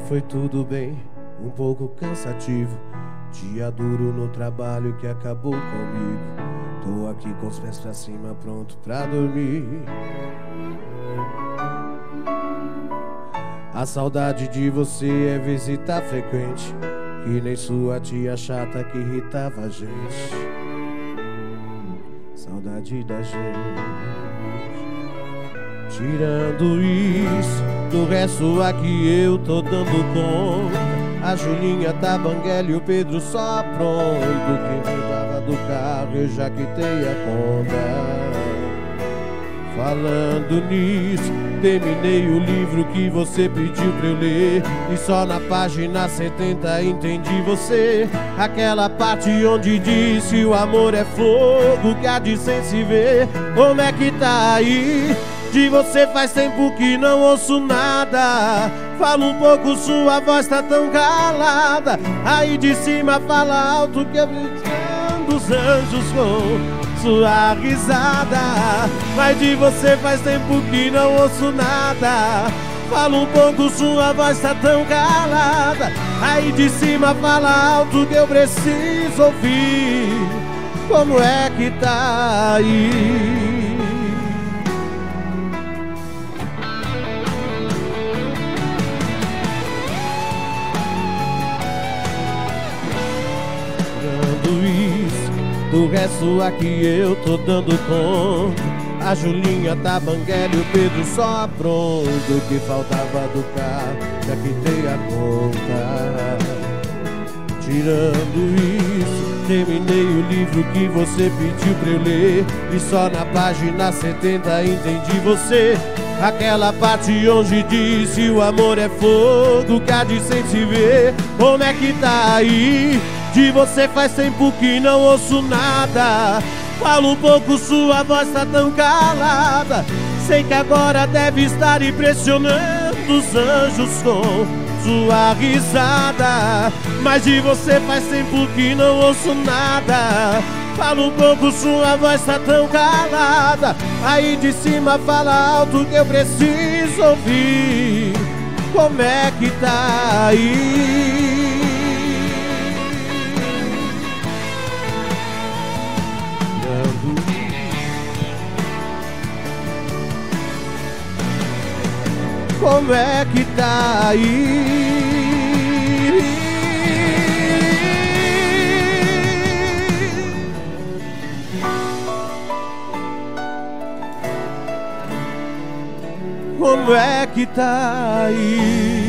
foi tudo bem, um pouco cansativo. Dia duro no trabalho que acabou comigo. Tô aqui com os pés pra cima, pronto pra dormir. A saudade de você é visita frequente, que nem sua tia chata que irritava a gente. Saudade da gente. Tirando isso, do resto aqui eu tô dando conta. A Julinha tá banguela e o Pedro só pronto. Quem cuidava do carro eu já quitei a conta. Falando nisso, terminei o livro que você pediu pra eu ler, e só na página 70 entendi você. Aquela parte onde disse o amor é fogo que há de sem se ver. Como é que tá aí? De você faz tempo que não ouço nada. Fala um pouco, sua voz tá tão calada. Aí de cima fala alto que eu gritando os anjos com sua risada. Mas de você faz tempo que não ouço nada. Fala um pouco, sua voz tá tão calada. Aí de cima fala alto que eu preciso ouvir. Como é que tá aí? Do resto aqui eu tô dando conta. A Julinha tá banguela e o Pedro só pronto. O que faltava do carro já quitei a conta. Tirando isso, terminei o livro que você pediu pra eu ler, e só na página 70 entendi você. Aquela parte onde disse o amor é fogo que há de sem se ver. Como é que tá aí? De você faz tempo que não ouço nada. Fala um pouco, sua voz tá tão calada. Sei que agora deve estar impressionando os anjos com sua risada. Mas de você faz tempo que não ouço nada. Fala um pouco, sua voz tá tão calada. Aí de cima fala alto que eu preciso ouvir. Como é que tá aí? Como é que tá aí? Como é que tá aí?